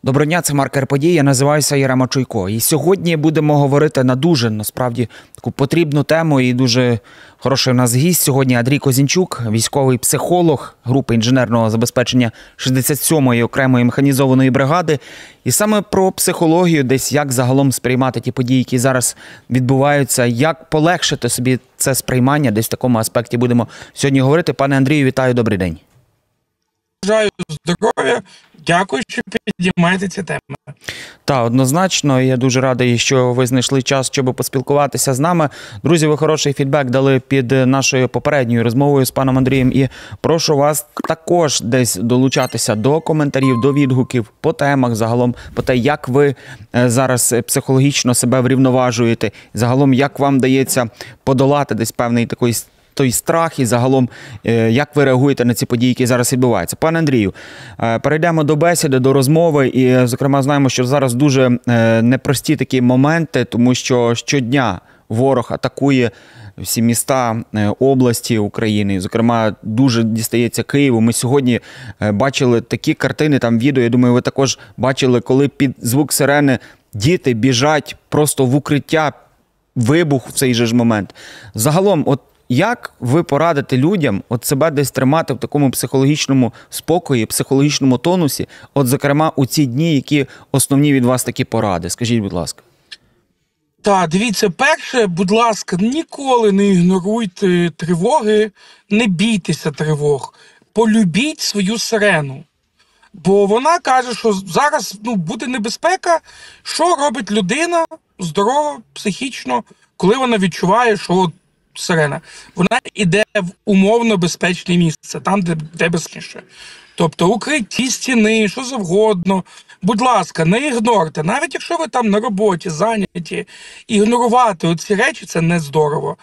Доброго дня, це Маркер подій, я називаюся Ярема Чуйко. І сьогодні будемо говорити на дуже, насправді, таку потрібну тему і дуже хороший у нас гість. Сьогодні Андрій Козінчук, військовий психолог групи інженерного забезпечення 67-ї окремої механізованої бригади. І саме про психологію, десь як загалом сприймати ті події, які зараз відбуваються, як полегшити собі це сприймання, десь в такому аспекті будемо сьогодні говорити. Пане Андрію, вітаю, добрий день. Бажаю здоров'я, дякую, що підіймаєте ці теми. Так, однозначно, я дуже радий, що ви знайшли час, щоб поспілкуватися з нами. Друзі, ви хороший фідбек дали під нашою попередньою розмовою з паном Андрієм, і прошу вас також десь долучатися до коментарів, до відгуків по темах, загалом по те, як ви зараз психологічно себе врівноважуєте, загалом як вам дається подолати десь певний такий той страх і загалом, як ви реагуєте на ці події, які зараз відбуваються. Пане Андрію, перейдемо до бесіди, до розмови і, зокрема, знаємо, що зараз дуже непрості такі моменти, тому що щодня ворог атакує всі міста, області України, зокрема, дуже дістається Києву. Ми сьогодні бачили такі картини, там відео, я думаю, ви також бачили, коли під звук сирени діти біжать просто в укриття, вибух в цей же ж момент. Загалом, от як ви порадите людям от себе десь тримати в такому психологічному спокої, психологічному тонусі, от, зокрема, у ці дні, які основні від вас такі поради? Скажіть, будь ласка. Так, дивіться, перше, будь ласка, ніколи не ігноруйте тривоги, не бійтеся тривог, полюбіть свою сирену. Бо вона каже, що зараз буде небезпека, що робить людина здорова, психічно, коли вона відчуває, що сирена. Вона йде в умовно безпечне місце, там, де безпечніше. Тобто укритті, стіни, що завгодно. Будь ласка, не ігнорте. Навіть якщо ви там на роботі, зайняті, ігнорувати оці речі – це не здорово.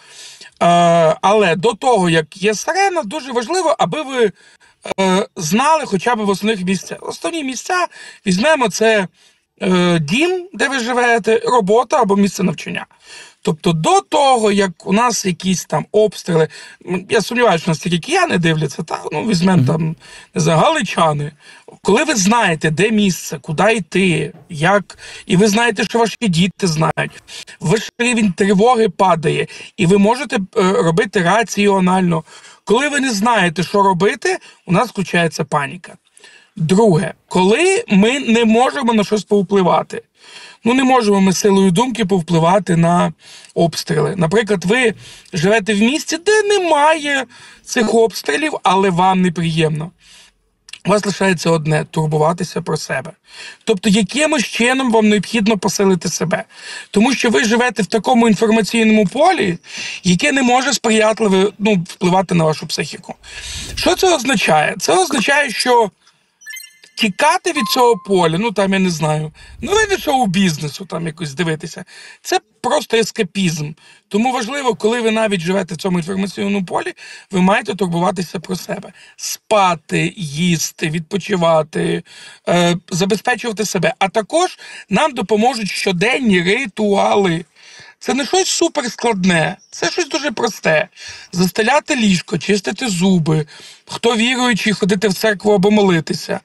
Але до того, як є сирена, дуже важливо, аби ви знали хоча б в основних місцях. Основні місця візьмемо це дім, де ви живете, робота або місце навчання. Тобто до того, як у нас якісь там обстріли, я сподіваюся, що нас тільки кияни дивляться, візьмемо там, не знаю, галичани. Коли ви знаєте, де місце, куди йти, як, і ви знаєте, що ваші діти знають, ваш рівень тривоги падає, і ви можете робити раціонально. Коли ви не знаєте, що робити, у нас включається паніка. Друге, коли ми не можемо на щось повпливати. Не можемо ми силою думки повпливати на обстріли. Наприклад, ви живете в місті, де немає цих обстрілів, але вам неприємно. У вас лишається одне – турбуватися про себе. Тобто, якимось чином вам необхідно посилити себе. Тому що ви живете в такому інформаційному полі, яке не може сприятливо впливати на вашу психіку. Що це означає? Це означає, що тікати від цього поля, я не знаю, від шоу-бізнесу там якось дивитися, це просто ескапізм. Тому важливо, коли ви навіть живете в цьому інформаційному полі, ви маєте турбуватися про себе. Спати, їсти, відпочивати, забезпечувати себе. А також нам допоможуть щоденні ритуали. Це не щось суперскладне, це щось дуже просте. Застеляти ліжко, чистити зуби, хто віруючий, ходити в церкву або молитися.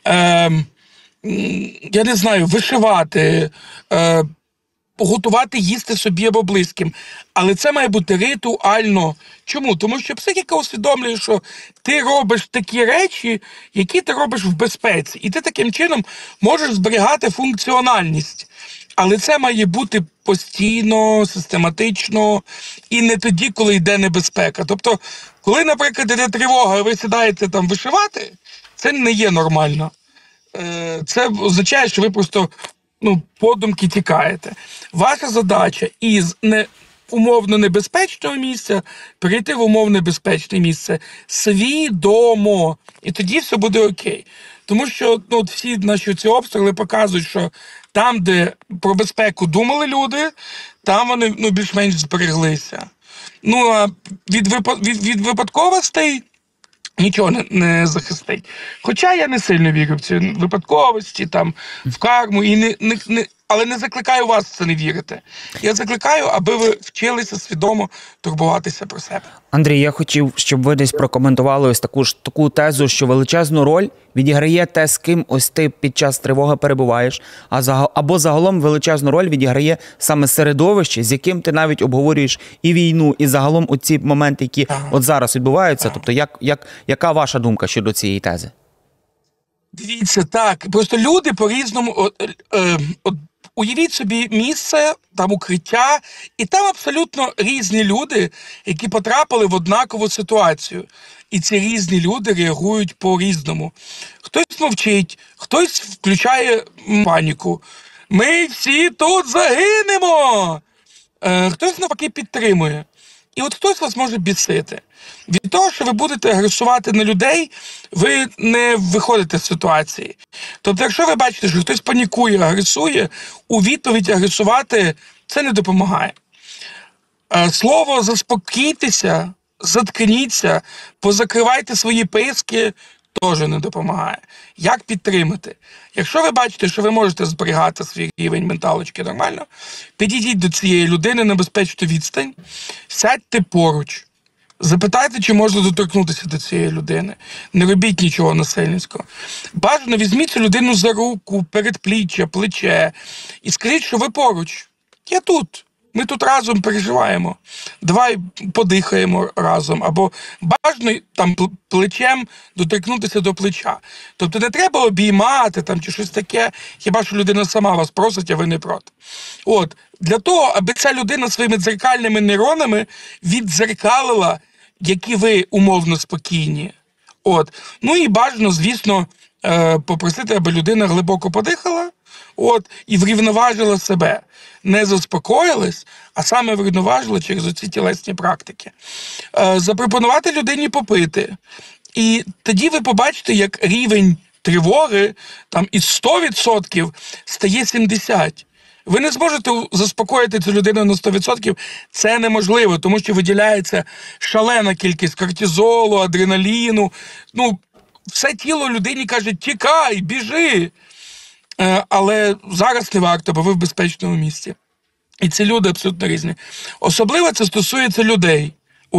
Я не знаю, вишивати, готувати їсти собі або близьким. Але це має бути ритуально. Чому? Тому що психіка усвідомлює, що ти робиш такі речі, які ти робиш в безпеці. І ти таким чином можеш зберігати функціональність. Але це має бути постійно, систематично і не тоді, коли йде небезпека. Тобто, коли, наприклад, йде тривога, і ви сідаєте там вишивати, це не є нормально. Це означає, що ви просто подумки тікаєте. Ваша задача із умовно небезпечного місця перейти в умовно безпечне місце свідомо. І тоді все буде окей. Тому що всі наші ці обстріли показують, що там, де про безпеку думали люди, там вони більш-менш збереглися. А від випадковостей нічого не захистить. Хоча я не сильно вірю в ці випадковості, в карму, і Але не закликаю вас в це не вірити. Я закликаю, аби ви вчилися свідомо турбуватися про себе. Андрій, я хотів, щоб ви десь прокоментували ось таку тезу, що величезну роль відіграє те, з ким ось ти під час тривоги перебуваєш, або загалом величезну роль відіграє саме середовище, з яким ти навіть обговорюєш і війну, і загалом оці моменти, які от зараз відбуваються. Тобто, яка ваша думка щодо цієї тези? Дивіться, так, просто люди по-різному, уявіть собі місце, там укриття, і там абсолютно різні люди, які потрапили в однакову ситуацію. І ці різні люди реагують по-різному. Хтось мовчить, хтось включає паніку. Ми всі тут загинемо! Хтось навпаки підтримує. І от хтось вас може бісити. Від того, що ви будете агресувати на людей, ви не виходите з ситуації. Тобто, якщо ви бачите, що хтось панікує, агресує, у відповідь агресувати – це не допомагає. Слово «заспокійтеся», «заткніться», «позакривайте свої писки» теж не допомагає. Як підтримати? Якщо ви бачите, що ви можете зберігати свій рівень менталочки нормально, підійдіть до цієї людини на безпечну відстань, сядьте поруч, запитайте, чи можна доторкнутися до цієї людини. Не робіть нічого насильницького. Бажано візьміть цю людину за руку, передпліччя, плече і скажіть, що ви поруч. Я тут. Ми тут разом переживаємо. Давай подихаємо разом. Або бажано там плечем доторкнутися до плеча. Тобто не треба обіймати там чи щось таке, хіба що людина сама вас просить, а ви не проти. От. Для того, аби ця людина своїми дзеркальними нейронами віддзеркалила, які ви умовно спокійні. От. Ну і бажано, звісно, попросити, аби людина глибоко подихала, от, і врівноважила себе. Не заспокоїлась, а саме врівноважила через оці тілесні практики. Запропонувати людині попити. І тоді ви побачите, як рівень тривоги там із 100% стає 70%. Ви не зможете заспокоїти цю людину на 100%. Це неможливо, тому що виділяється шалена кількість кортизолу, адреналіну. Ну, все тіло людині каже: тікай, біжи. Але зараз не варто, бо ви в безпечному місці. І ці люди абсолютно різні. Особливо це стосується людей.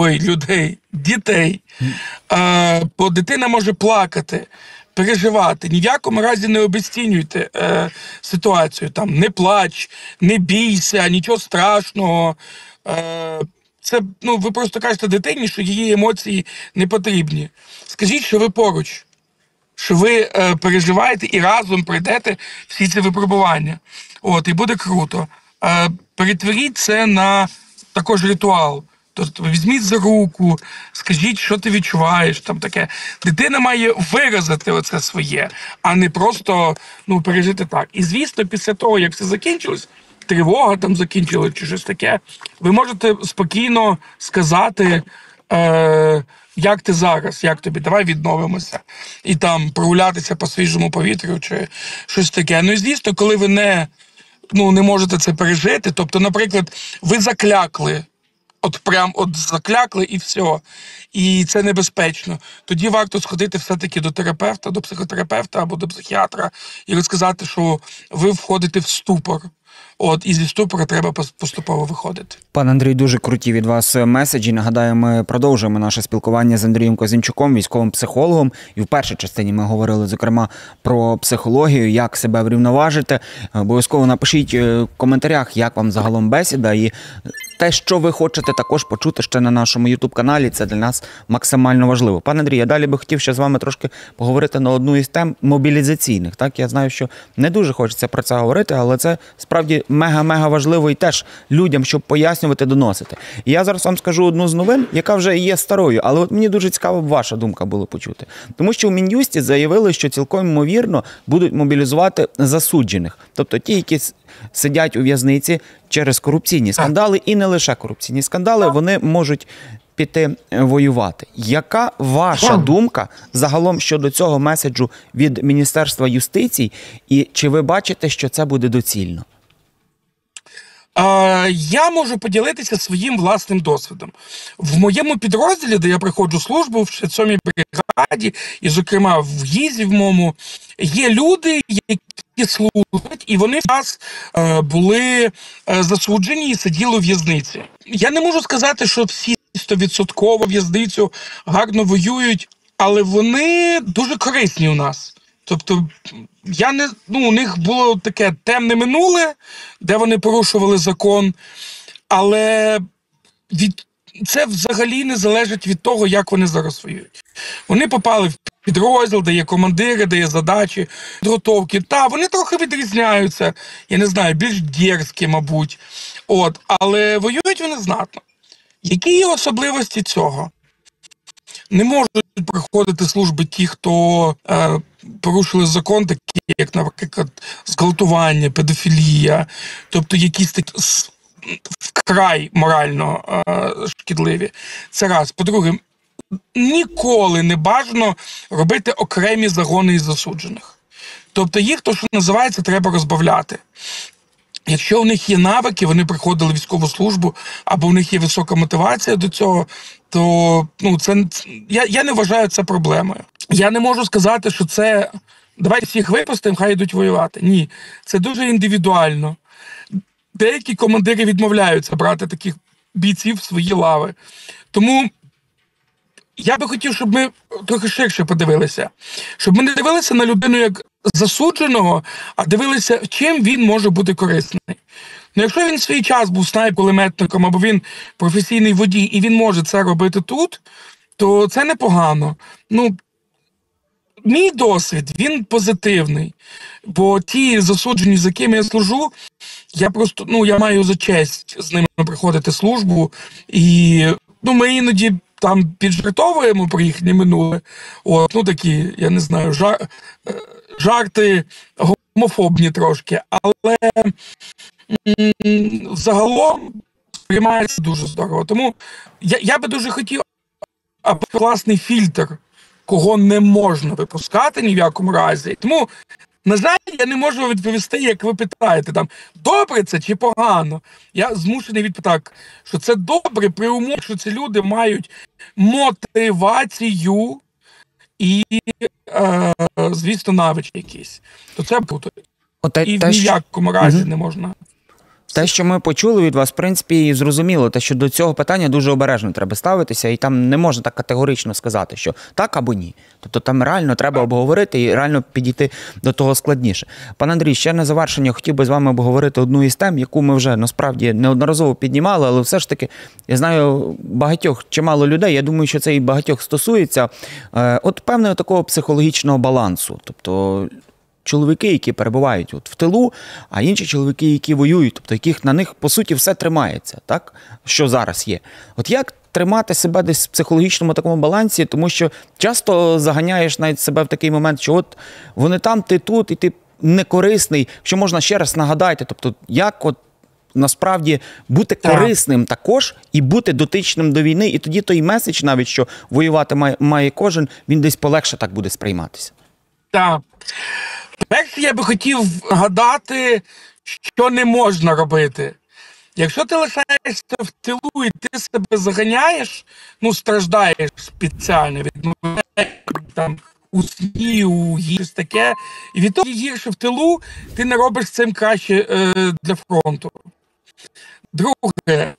Дітей. Бо дитина може плакати, переживати. Ні в якому разі не обезцінюйте ситуацію. Там не плач, не бійся, нічого страшного. Це, ви просто кажете дитині, що її емоції не потрібні. Скажіть, що ви поруч, що ви переживаєте і разом пройдете всі ці випробування. От, і буде круто. Перетворіть це на також ритуал. Тобто візьміть за руку, скажіть, що ти відчуваєш, там таке. Дитина має виразити оце своє, а не просто пережити так. І звісно, після того, як все закінчилось, тривога там закінчилась чи щось таке, ви можете спокійно сказати, як ти зараз, як тобі, давай відновимося. І там прогулятися по свіжому повітрю чи щось таке. Ну і звісно, коли ви не можете це пережити, тобто, наприклад, ви заклякли, заклякли і все. І це небезпечно. Тоді варто сходити все-таки до терапевта, до психотерапевта або до психіатра і розказати, що ви входите в ступор. От, і зі ступора треба поступово виходити. Пане Андрій, дуже круті від вас меседжі. Нагадаю, ми продовжуємо наше спілкування з Андрієм Козинчуком, військовим психологом. І в першій частині ми говорили, зокрема, про психологію, як себе врівноважити. Обов'язково напишіть в коментарях, як вам загалом бесіда. І те, що ви хочете також почути ще на нашому YouTube-каналі, це для нас максимально важливо. Пане Андрій, я далі би хотів ще з вами трошки поговорити на одну із тем мобілізаційних. Так, я знаю, що не дуже хочеться про це говорити, але це справді мега-мега важливо і теж людям, щоб пояснювати, доносити. І я зараз вам скажу одну з новин, яка вже є старою, але от мені дуже цікаво б ваша думка було почути. Тому що в Мін'юсті заявили, що цілком ймовірно будуть мобілізувати засуджених. Тобто ті, які сидять у в'язниці через корупційні скандали, і не лише корупційні скандали, вони можуть піти воювати. Яка ваша думка загалом щодо цього меседжу від Міністерства юстиції, і чи ви бачите, що це буде доцільно? Я можу поділитися своїм власним досвідом. В моєму підрозділі, де я проходжу службу, в 67-й бригаді, Раді, і, зокрема, в ГІЗі в моєму, є люди, які служать, і вони в нас були засуджені і сиділи у в'язниці. Я не можу сказати, що всі 100% в'язницю гарно воюють, але вони дуже корисні у нас. Тобто, у них було таке темне минуле, де вони порушували закон, але це взагалі не залежить від того, як вони зараз воюють. Вони попали в підрозділ, де є командири, де є задачі, підготовки. Вони трохи відрізняються, я не знаю, більш дерзкі, мабуть. Але воюють вони знатно. Які є особливості цього? Не можуть проходити служби ті, хто порушили закон, такі як, наприклад, зґвалтування, педофілія, тобто якісь такі вкрай морально шкідливі. Це раз. По-друге, ніколи не бажано робити окремі загони із засуджених. Тобто їх, то, що називається, треба розбавляти. Якщо у них є навики, вони приходили в військову службу, або у них є висока мотивація до цього, то я не вважаю це проблемою. Я не можу сказати, що це давайте всіх випустимо, хай йдуть воювати. Ні, це дуже індивідуально. Деякі командири відмовляються брати таких бійців в свої лави. Тому я би хотів, щоб ми трохи ширше подивилися. Щоб ми не дивилися на людину як засудженого, а дивилися, чим він може бути корисний. Якщо він в свій час був снайпер-кулеметником, або він професійний водій, і він може це робити тут, то це непогано. Мій досвід, він позитивний. Бо ті засуджені, з якими я служу, я маю за честь з ними проходити службу. І ми іноді там піджартовуємо про їхнє минуле. Такі, я не знаю, жарти гомофобні трошки. Але загалом сприймається дуже здорово. Тому я би дуже хотів, аби класний фільтр, кого не можна випускати ні в якому разі. Тому, на жаль, я не можу відповісти, як ви питаєте, добре це чи погано. Я змушений відповідати, що це добре при умові, що ці люди мають мотивацію і, звісно, навички якісь. То це буде. І ні в якому разі не можна. Те, що ми почули від вас, в принципі, і зрозуміло, те, що до цього питання дуже обережно треба ставитися, і там не можна так категорично сказати, що так або ні. Тобто там реально треба обговорити і реально підійти до того складніше. Пан Андрій, ще на завершення хотів би з вами обговорити одну із тем, яку ми вже, насправді, неодноразово піднімали, але все ж таки, я знаю багатьох, чимало людей, я думаю, що це і багатьох стосується, певного такого психологічного балансу. Тобто чоловіки, які перебувають в тилу, а інші чоловіки, які воюють, тобто на них, по суті, все тримається, так? Що зараз є. Як тримати себе десь в психологічному такому балансі, тому що часто заганяєш навіть себе в такий момент, що вони там, ти тут, і ти некорисний, що можна ще раз нагадати, тобто як насправді бути корисним також і бути дотичним до війни, і тоді той меседж навіть, що воювати має кожен, він десь полегше так буде сприйматися. Так. Перше, я би хотів нагадати, що не можна робити. Якщо ти лишаєшся в тилу і ти себе заганяєш, страждаєш спеціально, відмовляєш у сні, у щось таке, і від того гірше в тилу, ти не робиш цим краще для фронту. Друге,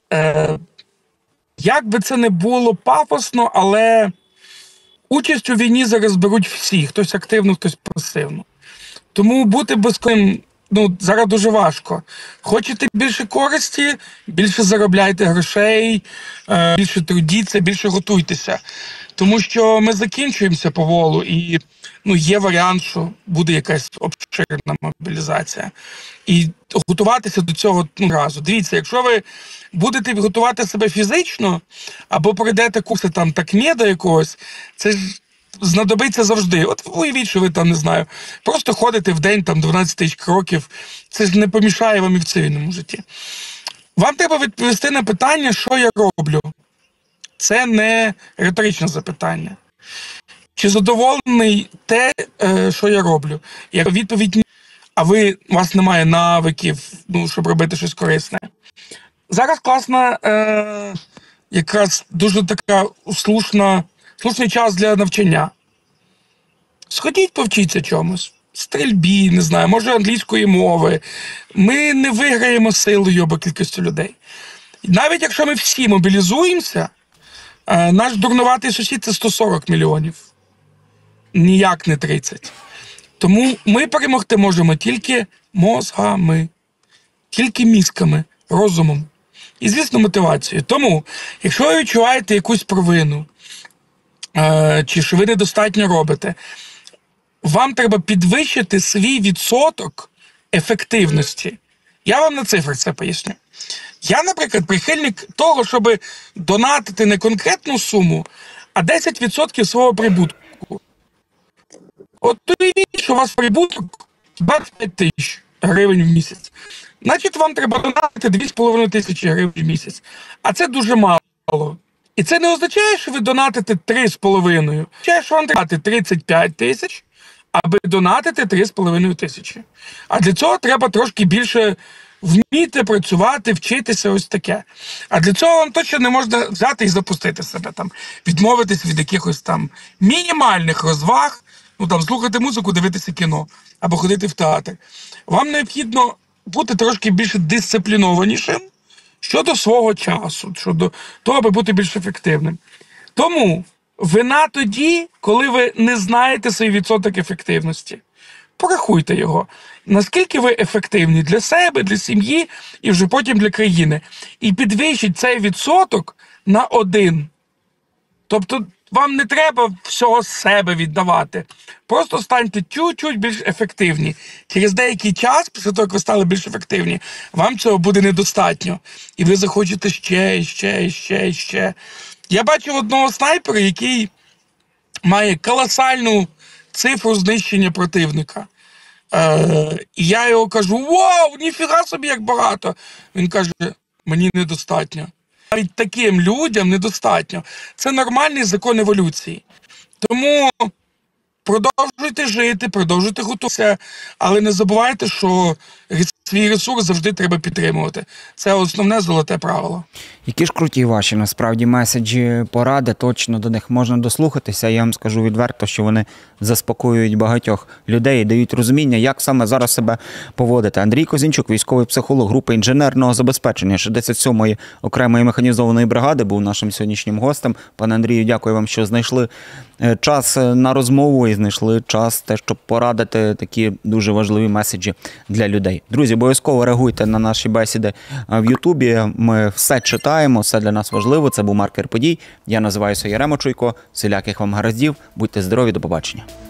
як би це не було пафосно, але участь у війні зараз беруть всі, хтось активно, хтось пасивно. Тому бути безкорисним, зараз дуже важко. Хочете більше користі, більше заробляйте грошей, більше трудіться, більше готуйтеся. Тому що ми закінчуємося поволу і є варіант, що буде якась обширна мобілізація. І готуватися до цього разу. Дивіться, якщо ви будете готувати себе фізично, або пройдете курси такмеда якогось, це ж знадобиться завжди. Уявіть, що ви не знаю, просто ходите в день 12 тисяч кроків, це ж не помішає вам і в цивільному житті. Вам треба відповісти на питання, що я роблю. Це не риторичне запитання. Чи задоволений те, що я роблю? Як відповідь ні, а у вас немає навиків, щоб робити щось корисне. Зараз класна, якраз дуже така слушний час для навчання. Сходіть, повчіться чомусь. Стрільбі, не знаю, може англійської мови. Ми не виграємо силою або кількістю людей. Навіть якщо ми всі мобілізуємося, наш дурнуватий сусід – це 140 мільйонів. Ніяк не 30. Тому ми перемогти можемо тільки мозгами, тільки мізками, розумом. І, звісно, мотивацією. Тому, якщо ви відчуваєте якусь провину, чи що ви недостатньо робите, вам треба підвищити свій відсоток ефективності. Я вам на цифрах це поясню. Я, наприклад, прихильник того, щоб донатити не конкретну суму, а 10% свого прибутку. От уявіть, що у вас прибуток 25 тисяч гривень в місяць. Значить, вам треба донатити 2,5 тисячі гривень в місяць. А це дуже мало. І це не означає, що ви донатите 3,5. Означає, що вам треба 35 тисяч, аби донатити 3,5 тисячі. А для цього треба трошки більше вміти працювати, вчитися, ось таке. А для цього вам точно не можна взяти і запустити себе, там, відмовитись від якихось там мінімальних розваг, ну там слухати музику, дивитися кіно або ходити в театр. Вам необхідно бути трошки більш дисциплінованішим щодо свого часу, щодо того, аби бути більш ефективним. Тому вина тоді, коли ви не знаєте свій відсоток ефективності. Порахуйте його. Наскільки ви ефективні для себе, для сім'ї і вже потім для країни. І підвищіть цей відсоток на 1. Тобто вам не треба всього з себе віддавати. Просто станьте чуть-чуть більш ефективні. Через деякий час, після того, як ви стали більш ефективні, вам цього буде недостатньо. І ви захочете ще. Я бачив одного снайпера, який має колосальну цифру знищення противника. І я його кажу: вау, ніфіга собі, як багато. Він каже: мені недостатньо. Навіть таким людям недостатньо. Це нормальний закон еволюції. Тому продовжуйте жити, продовжуйте готуватися, але не забувайте, що свій ресурс завжди треба підтримувати. Це основне золоте правило. Які ж круті ваші, насправді, меседжі, поради, точно до них можна дослухатися. Я вам скажу відверто, що вони заспокоюють багатьох людей і дають розуміння, як саме зараз себе поводити. Андрій Козінчук, військовий психолог групи інженерного забезпечення 67-ї окремої механізованої бригади, був нашим сьогоднішнім гостем. Пане Андрію, дякую вам, що знайшли час на розмову і знайшли час те, щоб порадити такі дуже важливі меседжі для людей. Друзі, обов'язково реагуйте на наші бесіди в Ютубі. Ми все читаємо, все для нас важливо. Це був «Маркер подій». Я називаюся Ярема Чуйко. Всіляких вам гараздів. Будьте здорові, до побачення.